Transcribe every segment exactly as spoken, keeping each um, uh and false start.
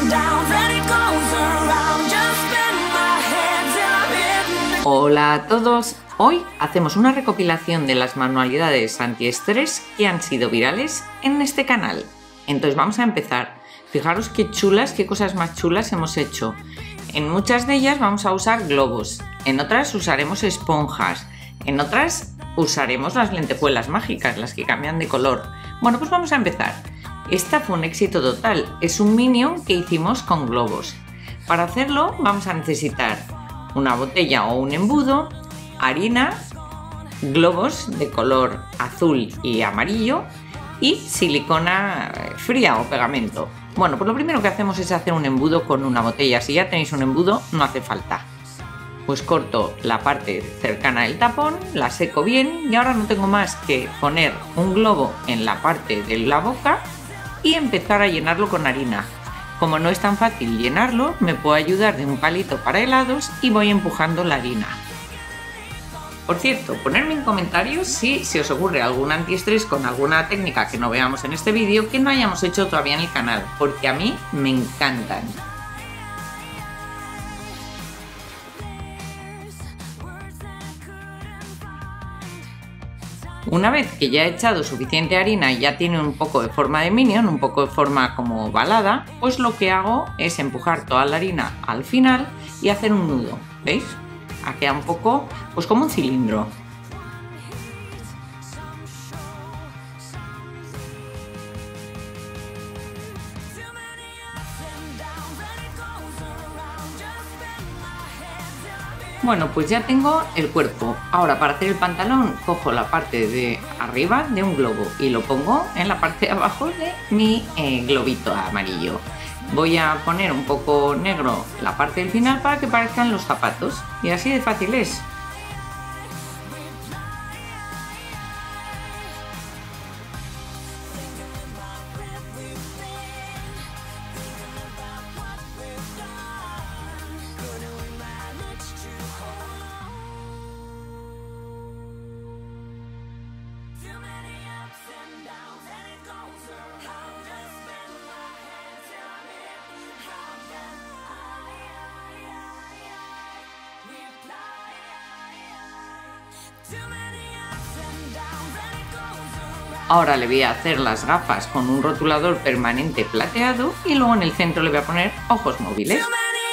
Hola a todos, hoy hacemos una recopilación de las manualidades antiestrés que han sido virales en este canal. Entonces vamos a empezar. Fijaros qué chulas, qué cosas más chulas hemos hecho. En muchas de ellas vamos a usar globos, en otras usaremos esponjas, en otras usaremos las lentejuelas mágicas, las que cambian de color. Bueno, pues vamos a empezar. Esta fue un éxito total, es un minion que hicimos con globos. Para hacerlo vamos a necesitar una botella o un embudo, harina, globos de color azul y amarillo y silicona fría o pegamento. Bueno, pues lo primero que hacemos es hacer un embudo con una botella. Si ya tenéis un embudo, no hace falta. Pues corto la parte cercana del tapón, la seco bien y ahora no tengo más que poner un globo en la parte de la boca y empezar a llenarlo con harina. Como no es tan fácil llenarlo, me puedo ayudar de un palito para helados y voy empujando la harina. Por cierto, ponedme en comentarios si se os ocurre algún antiestrés con alguna técnica que no veamos en este vídeo que no hayamos hecho todavía en el canal, porque a mí me encantan. Una vez que ya he echado suficiente harina y ya tiene un poco de forma de minion, un poco de forma como balada, pues lo que hago es empujar toda la harina al final y hacer un nudo, ¿veis? Ha quedado un poco pues como un cilindro. Bueno, pues ya tengo el cuerpo. Ahora para hacer el pantalón cojo la parte de arriba de un globo y lo pongo en la parte de abajo de mi eh, globito amarillo. Voy a poner un poco negro la parte del final para que parezcan los zapatos y así de fácil es. Ahora le voy a hacer las gafas con un rotulador permanente plateado y luego en el centro le voy a poner ojos móviles.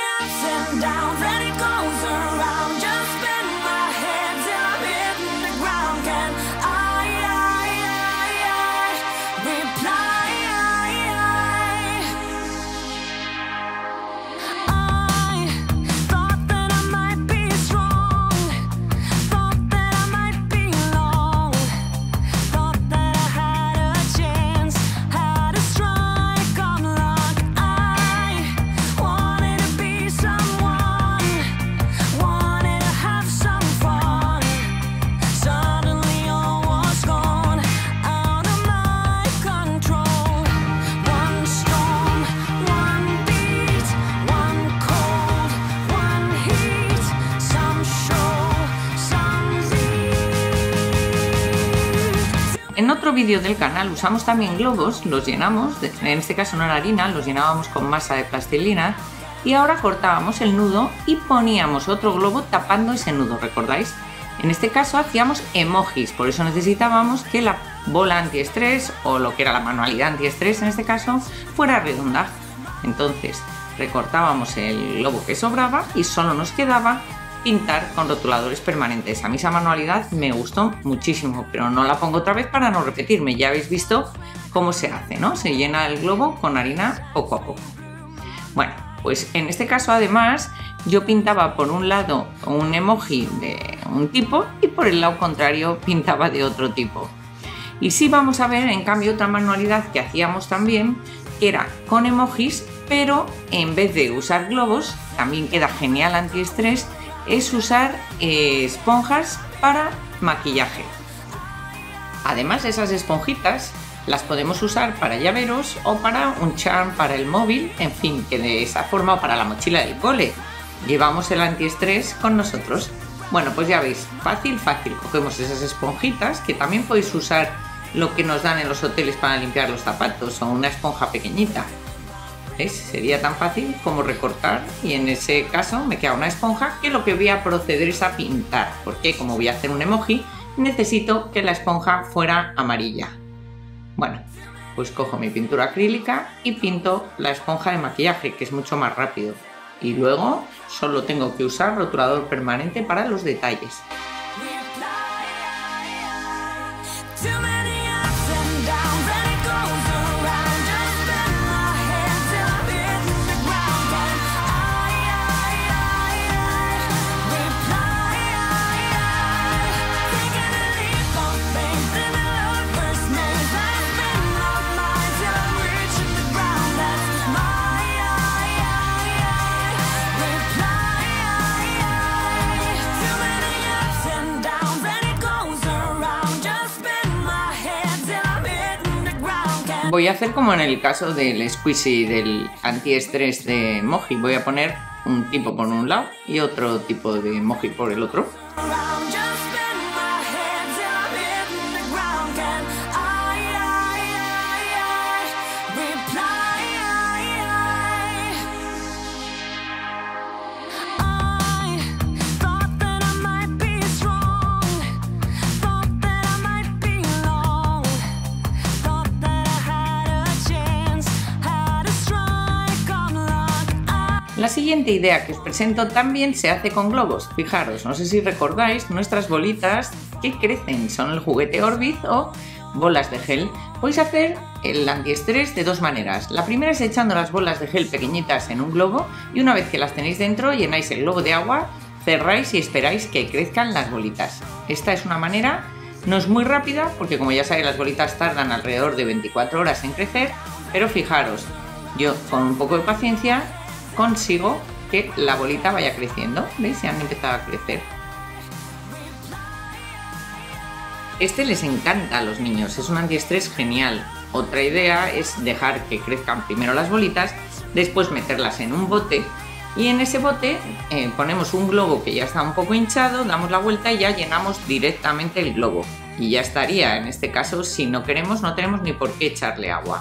En otro vídeo del canal usamos también globos, los llenamos, en este caso no era harina, los llenábamos con masa de plastilina y ahora cortábamos el nudo y poníamos otro globo tapando ese nudo, ¿recordáis? En este caso hacíamos emojis, por eso necesitábamos que la bola antiestrés o lo que era la manualidad antiestrés en este caso fuera redonda. Entonces recortábamos el globo que sobraba y solo nos quedaba pintar con rotuladores permanentes. A mí esa manualidad me gustó muchísimo, pero no la pongo otra vez para no repetirme. Ya habéis visto cómo se hace, ¿no? Se llena el globo con harina poco a poco. Bueno, pues en este caso además yo pintaba por un lado un emoji de un tipo y por el lado contrario pintaba de otro tipo. Y sí vamos a ver en cambio otra manualidad que hacíamos también, que era con emojis, pero en vez de usar globos, también queda genial antiestrés, es usar eh, esponjas para maquillaje. Además esas esponjitas las podemos usar para llaveros o para un charm para el móvil, en fin, que de esa forma o para la mochila del cole. Llevamos el antiestrés con nosotros. Bueno, pues ya veis, fácil, fácil. Cogemos esas esponjitas, que también podéis usar lo que nos dan en los hoteles para limpiar los zapatos o una esponja pequeñita. ¿Veis? Sería tan fácil como recortar y en ese caso me queda una esponja que lo que voy a proceder es a pintar, porque como voy a hacer un emoji necesito que la esponja fuera amarilla. Bueno, pues cojo mi pintura acrílica y pinto la esponja de maquillaje, que es mucho más rápido. Y luego solo tengo que usar rotulador permanente para los detalles. Voy a hacer como en el caso del squishy del antiestrés de emoji. Voy a poner un tipo por un lado y otro tipo de emoji por el otro. La siguiente idea que os presento también se hace con globos. Fijaros, no sé si recordáis nuestras bolitas que crecen, son el juguete Orbit o bolas de gel. Podéis hacer el antiestrés de dos maneras. La primera es echando las bolas de gel pequeñitas en un globo y una vez que las tenéis dentro llenáis el globo de agua, cerráis y esperáis que crezcan las bolitas. Esta es una manera, no es muy rápida porque como ya sabéis las bolitas tardan alrededor de veinticuatro horas en crecer, pero fijaros, yo con un poco de paciencia consigo que la bolita vaya creciendo. ¿Veis? Se han empezado a crecer. Este les encanta a los niños, es un antiestrés genial. Otra idea es dejar que crezcan primero las bolitas, después meterlas en un bote y en ese bote eh, ponemos un globo que ya está un poco hinchado, damos la vuelta y ya llenamos directamente el globo. Y ya estaría, en este caso, si no queremos, no tenemos ni por qué echarle agua.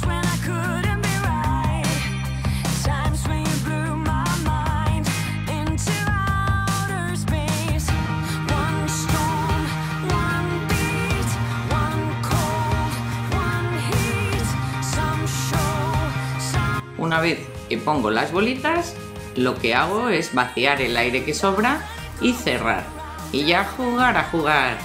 Una vez que pongo las bolitas, lo que hago es vaciar el aire que sobra y cerrar. Y ya jugar a jugar.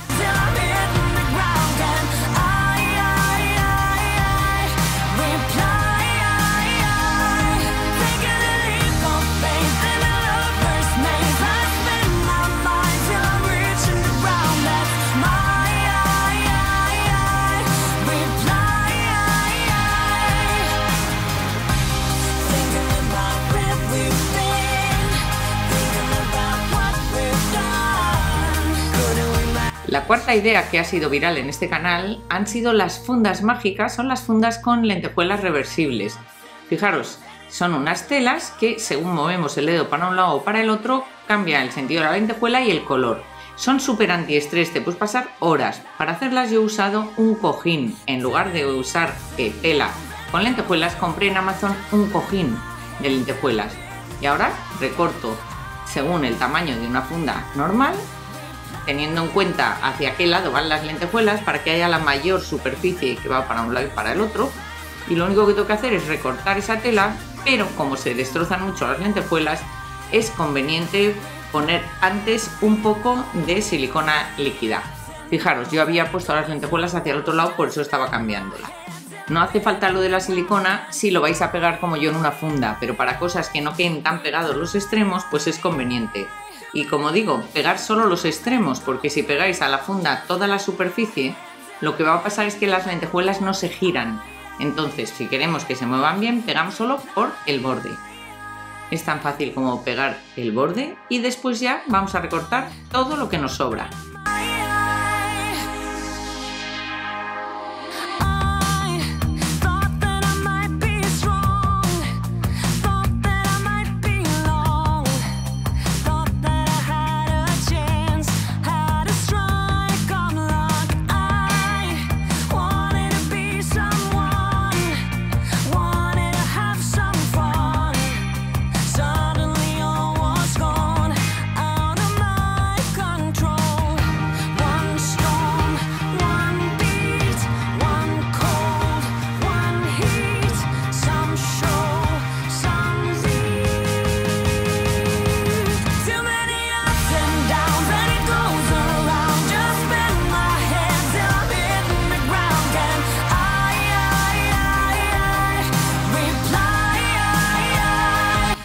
La cuarta idea que ha sido viral en este canal han sido las fundas mágicas, son las fundas con lentejuelas reversibles. Fijaros, son unas telas que según movemos el dedo para un lado o para el otro cambia el sentido de la lentejuela y el color. Son súper antiestrés, te puedes pasar horas. Para hacerlas yo he usado un cojín, en lugar de usar eh, tela con lentejuelas compré en Amazon un cojín de lentejuelas. Y ahora recorto según el tamaño de una funda normal, teniendo en cuenta hacia qué lado van las lentejuelas para que haya la mayor superficie que va para un lado y para el otro. Y lo único que tengo que hacer es recortar esa tela, pero como se destrozan mucho las lentejuelas, es conveniente poner antes un poco de silicona líquida. Fijaros, yo había puesto las lentejuelas hacia el otro lado, por eso estaba cambiándola. No hace falta lo de la silicona si lo vais a pegar como yo en una funda, pero para cosas que no queden tan pegados los extremos, pues es conveniente. Y como digo, pegar solo los extremos, porque si pegáis a la funda toda la superficie, lo que va a pasar es que las lentejuelas no se giran. Entonces, si queremos que se muevan bien, pegamos solo por el borde. Es tan fácil como pegar el borde y después ya vamos a recortar todo lo que nos sobra.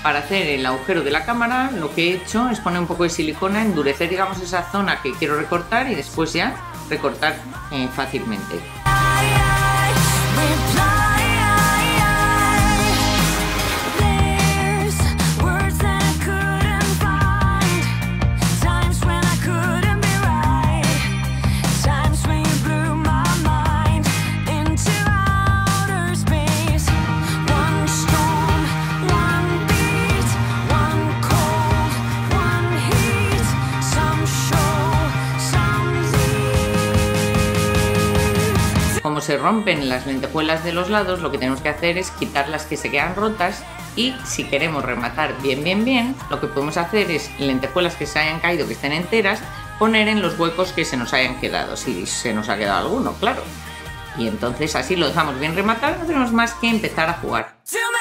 Para hacer el agujero de la cámara, lo que he hecho es poner un poco de silicona, endurecer, digamos, esa zona que quiero recortar y después ya recortar eh, fácilmente. Como se rompen las lentejuelas de los lados, lo que tenemos que hacer es quitar las que se quedan rotas y si queremos rematar bien bien bien, lo que podemos hacer es lentejuelas que se hayan caído, que estén enteras, poner en los huecos que se nos hayan quedado, si se nos ha quedado alguno, claro. Y entonces así lo dejamos bien rematado, no tenemos más que empezar a jugar.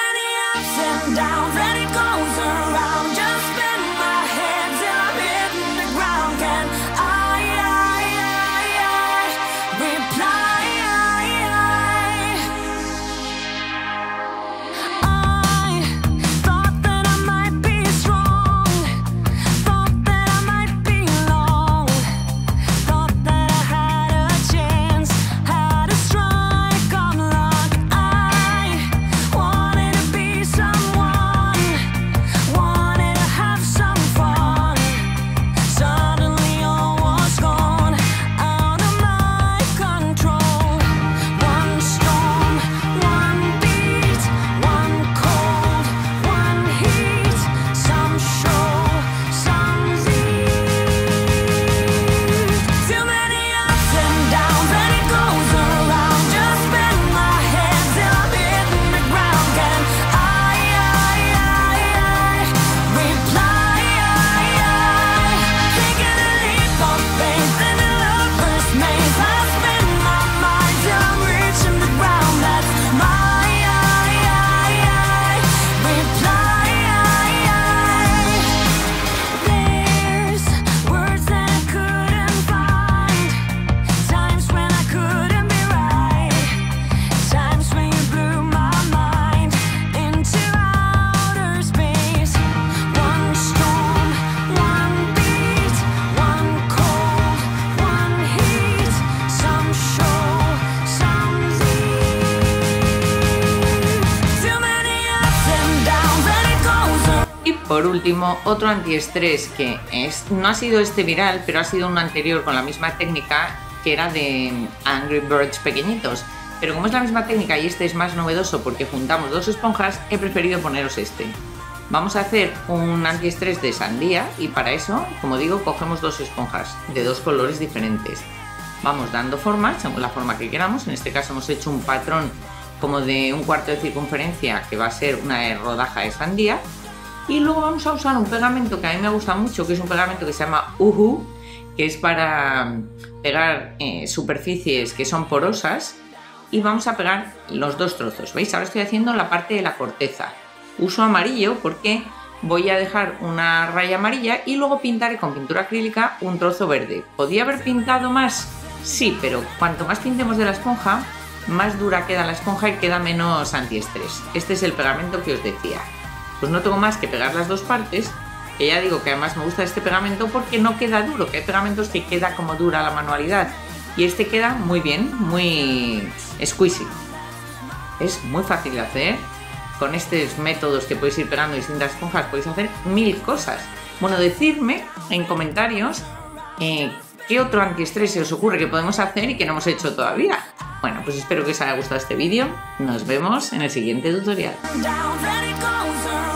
Por último, otro antiestrés que es, no ha sido este viral, pero ha sido un anterior con la misma técnica, que era de Angry Birds pequeñitos. Pero como es la misma técnica y este es más novedoso porque juntamos dos esponjas, he preferido poneros este. Vamos a hacer un antiestrés de sandía y para eso, como digo, cogemos dos esponjas de dos colores diferentes. Vamos dando formas, según la forma que queramos. En este caso hemos hecho un patrón como de un cuarto de circunferencia que va a ser una rodaja de sandía. Y luego vamos a usar un pegamento que a mí me gusta mucho, que es un pegamento que se llama Uhu, que es para pegar eh, superficies que son porosas, y vamos a pegar los dos trozos. ¿Veis? Ahora estoy haciendo la parte de la corteza. Uso amarillo porque voy a dejar una raya amarilla y luego pintaré con pintura acrílica un trozo verde. ¿Podría haber pintado más? Sí, pero cuanto más pintemos de la esponja, más dura queda la esponja y queda menos antiestrés. Este es el pegamento que os decía. Pues no tengo más que pegar las dos partes, que ya digo que además me gusta este pegamento porque no queda duro, que hay pegamentos que queda como dura la manualidad y este queda muy bien, muy exquisito. Es muy fácil de hacer, con estos métodos que podéis ir pegando distintas esponjas podéis hacer mil cosas. Bueno, decidme en comentarios eh, qué otro antiestrés se os ocurre que podemos hacer y que no hemos hecho todavía. Bueno, pues espero que os haya gustado este vídeo, nos vemos en el siguiente tutorial.